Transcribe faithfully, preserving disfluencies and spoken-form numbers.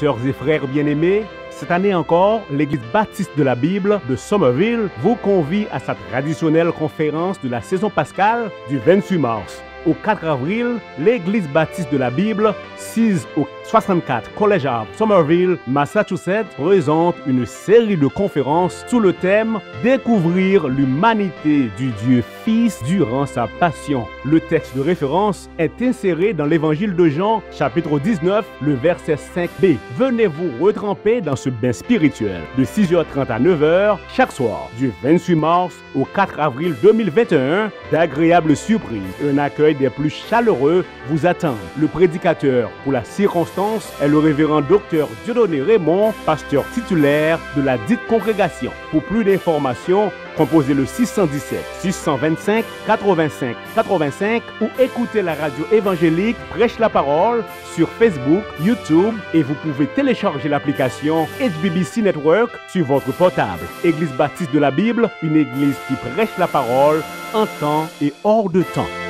Sœurs et frères bien-aimés, cette année encore, l'Église baptiste de la Bible de Somerville vous convie à sa traditionnelle conférence de la saison pascale du vingt-huit mars. Au quatre avril, l'Église baptiste de la Bible, sise au soixante-quatre College Ave, Somerville, Massachusetts, présente une série de conférences sous le thème « Découvrir l'humanité du Dieu Fils durant sa passion ». Le texte de référence est inséré dans l'Évangile de Jean, chapitre dix-neuf, le verset cinq b. Venez vous retremper dans ce bain spirituel de six heures trente à neuf heures chaque soir, du vingt-huit mars au quatre avril deux mille vingt et un. D'agréables surprises, un accueil des plus chaleureux vous attend. Le prédicateur pour la circonstance est le révérend docteur Dieudonné Raymond, pasteur titulaire de la dite congrégation. Pour plus d'informations, composez le six cent dix-sept, six cent vingt-cinq, quatre-vingt-cinq, quatre-vingt-cinq ou écoutez la radio évangélique Prêche la parole sur Facebook, YouTube et vous pouvez télécharger l'application H B B C Network sur votre portable. Église baptiste de la Bible, une église qui prêche la parole en temps et hors de temps.